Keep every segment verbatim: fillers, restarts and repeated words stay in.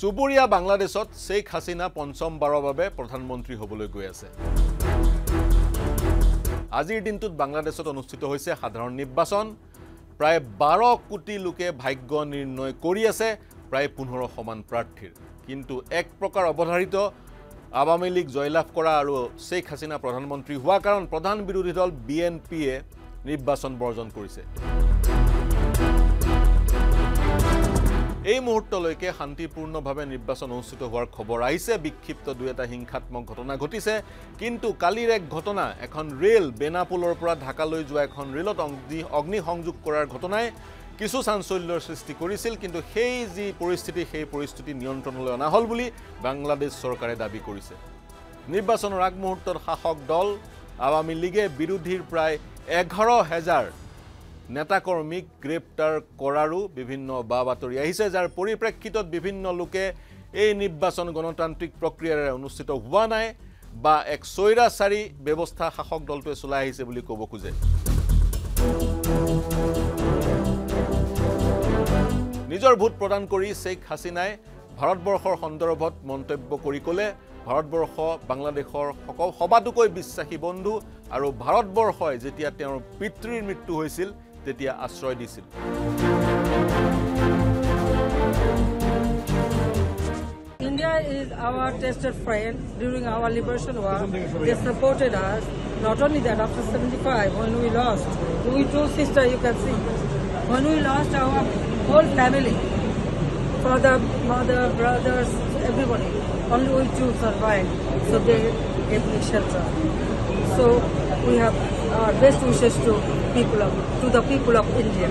চুবুৰীয়া বাংলাদেশত শেখ হাসিনা পঞ্চম বাৰৰ বাবে প্ৰধানমন্ত্ৰী হ'বলৈ গৈ আছে। আজিৰ দিনটোত বাংলাদেশত অনুষ্ঠিত হৈছে সাধাৰণ নিৰ্বাচন। প্ৰায় বাৰ কোটি লোকে ভাগ্য নিৰ্ণয় কৰি আছে প্ৰায় পোন্ধৰ সমান প্ৰাৰ্থীৰ। কিন্তু এক প্ৰকাৰ অৱধাৰিত আৱামী লীগ জয়লাভ কৰা আৰু শেখ হাসিনা প্ৰধানমন্ত্ৰী হোৱা কাৰণ প্ৰধান বিৰোধী দল বি এন পিয়ে নিৰ্বাচন বৰ্জন কৰিছে। এই মুহূৰ্তলৈকে শান্তিপূৰ্ণভাৱে নিৰ্বাচন অনুষ্ঠিত হোৱাৰ খবৰ আহিছে। বিক্ষিপ্ত দুই এটা হিংসাত্মক ঘটনা ঘটিছে, কিন্তু কালিৰ এক ঘটনা, এখন ৰেল বেনাপোলৰ পৰা ঢাকালৈ যোৱা এখন ৰেলত অগ্নি অগ্নি সংযোগ কৰাৰ ঘটনাই কিছু চাঞ্চল্যৰ সৃষ্টি কৰিছিল। কিন্তু সেই যি পৰিস্থিতি, সেই পৰিস্থিতি নিয়ন্ত্ৰণলৈ অনা হ'ল বুলি বাংলাদেশ চৰকাৰে দাবী কৰিছে। নিৰ্বাচনৰ আগমুহূৰ্তত শাসক দল আৱামী লীগে বিৰোধীৰ প্ৰায় এঘাৰ হাজাৰ নেতাকৰ্মীক গ্ৰেপ্তাৰ কৰাৰো বিভিন্ন বা বাতৰি আহিছে, যাৰ পৰিপ্ৰেক্ষিতত বিভিন্ন লোকে এই নিৰ্বাচন গণতান্ত্ৰিক প্ৰক্ৰিয়াৰে অনুষ্ঠিত হোৱা নাই বা এক স্বৈৰাচাৰী ব্যৱস্থা শাসক দলটোৱে চলাই আহিছে বুলি ক'ব খোজে। নিজৰ ভোট প্ৰদান কৰি শেখ হাসিনাই ভাৰতবৰ্ষৰ সন্দৰ্ভত মন্তব্য কৰি ক'লে, ভাৰতবৰ্ষ বাংলাদেশৰ সবাতোকৈ বিশ্বাসী বন্ধু আৰু ভাৰতবৰ্ষই যেতিয়া তেওঁৰ পিতৃৰ মৃত্যু হৈছিল তেতিয়া আশ্ৰয় দিছিল। India is our tested friend during our liberation war. They supported us. Not only that, after seventy-five, when we lost, we two sisters, you can see, when we lost our whole family, father, mother, brothers, everybody, only we two survived. So they gave me shelter. So we have our best wishes to people of, to the people of India.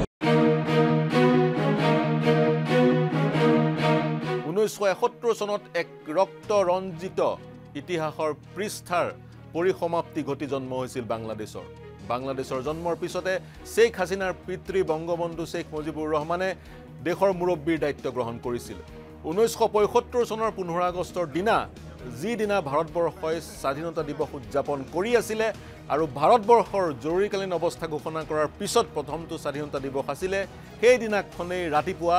ঊনৈছশ এসত্তৰ চনত এক ৰক্ত ৰঞ্জিত ইতিহাসৰ পৃষ্ঠাৰ পৰিসমাপ্তি ঘটি জন্ম হৈছিল বাংলাদেশৰ। বাংলাদেশৰ জন্মৰ পিছতে শেখ হাসিনাৰ পিতৃ বংগবন্ধু শেখ মুজিবুৰ ৰহমানে দেশৰ মুৰব্বীৰ দায়িত্ব গ্ৰহণ কৰিছিল। ঊনৈছশ পঁয়সত্তৰ চনৰ পোন্ধৰ আগষ্টৰ দিনা, যিদিনা ভাৰতবৰ্ষই স্বাধীনতা দিৱস উদযাপন কৰি আছিলে আৰু ভাৰতবৰ্ষৰ জৰুৰীকালীন অৱস্থা ঘোষণা কৰাৰ পিছত প্ৰথমটো স্বাধীনতা দিৱস আছিলে, সেই দিনাখনেই ৰাতিপুৱা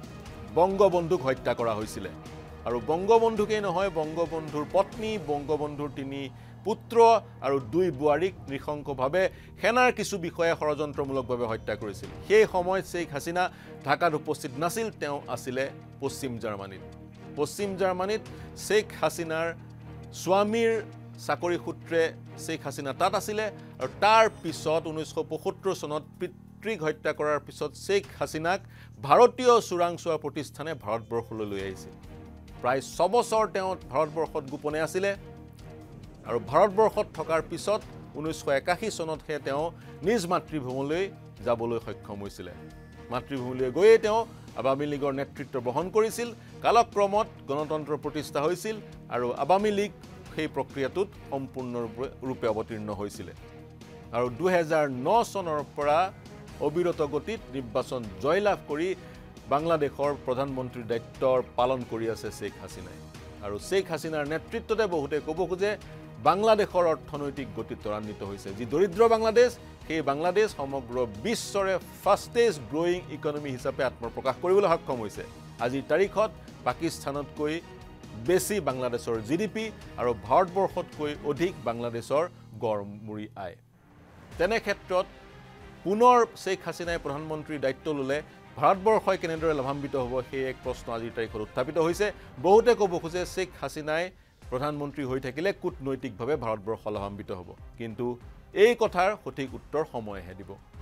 বংগবন্ধুক হত্যা কৰা হৈছিলে। আৰু বংগবন্ধুকেই নহয়, বংগবন্ধুৰ পত্নী, বংগবন্ধুৰ তিনি পুত্ৰ আৰু দুই বোৱাৰীক নৃশংসভাৱে সেনাৰ কিছু বিষয়াই ষড়যন্ত্ৰমূলকভাৱে হত্যা কৰিছিল। সেই সময়ত শেখ হাসিনা ঢাকাত উপস্থিত নাছিল, তেওঁ আছিলে পশ্চিম জাৰ্মানীত। পশ্চিম জাৰ্মানীত শেখ হাসিনাৰ স্বামীৰ চাকৰি সূত্ৰে শেখ হাসিনা তাত আছিলে আৰু তাৰ পিছত ঊনৈছশ পঁয়সত্তৰ চনত পিতৃক হত্যা কৰাৰ পিছত শেখ হাসিনাক ভাৰতীয় চোৰাংচোৱা প্ৰতিষ্ঠানে ভাৰতবৰ্ষলৈ লৈ আহিছিল। প্ৰায় ছবছৰ তেওঁ ভাৰতবৰ্ষত গোপনে আছিলে আৰু ভাৰতবৰ্ষত থকাৰ পিছত ঊনৈছশ একাশী চনতহে তেওঁ নিজ মাতৃভূমিলৈ যাবলৈ সক্ষম হৈছিলে। মাতৃভূমিলৈ গৈয়ে তেওঁ আৱামী লীগৰ নেতৃত্ব বহন কৰিছিল। কালক্ৰমত গণতন্ত্ৰ প্ৰতিষ্ঠা হৈছিল আৰু আৱামী লীগ সেই প্ৰক্ৰিয়াটোত সম্পূৰ্ণৰূপে অৱতীৰ্ণ হৈছিলে। আৰু দুহেজাৰ ন চনৰ পৰা অবিৰত গতিত নিৰ্বাচন জয়লাভ কৰি বাংলাদেশৰ প্ৰধানমন্ত্ৰীৰ দায়িত্ব পালন কৰি আছে শেখ হাসিনাই। আৰু শেখ হাসিনাৰ নেতৃত্বতে বহুতে ক'ব খোজে বাংলাদেশৰ অৰ্থনৈতিক গতি ত্বৰান্বিত হৈছে। যি দৰিদ্ৰ বাংলাদেশ, সেই বাংলাদেশ সমগ্ৰ বিশ্বৰে ফাষ্টেষ্ট গ্ৰয়িং ইকনমি হিচাপে আত্মপ্ৰকাশ কৰিবলৈ সক্ষম হৈছে। আজিৰ তাৰিখত পাকিস্তানতকৈ বেছি বাংলাদেশৰ জি ডি পি আৰু ভাৰতবৰ্ষতকৈ অধিক বাংলাদেশৰ গড়মূৰি আয়। তেনে ক্ষেত্ৰত পুনৰ শেখ হাসিনাই প্ৰধানমন্ত্ৰীৰ দায়িত্ব ল'লে ভাৰতবৰ্ষই কেনেদৰে লাভান্বিত হ'ব, সেই এক প্ৰশ্ন আজিৰ তাৰিখত উত্থাপিত হৈছে। বহুতে ক'ব খোজে শেখ হাসিনাই প্ৰধানমন্ত্ৰী হৈ থাকিলে কূটনৈতিকভাৱে ভাৰতবৰ্ষ লাভান্বিত হ'ব, কিন্তু এই কথাৰ সঠিক উত্তৰ সময়েহে দিব।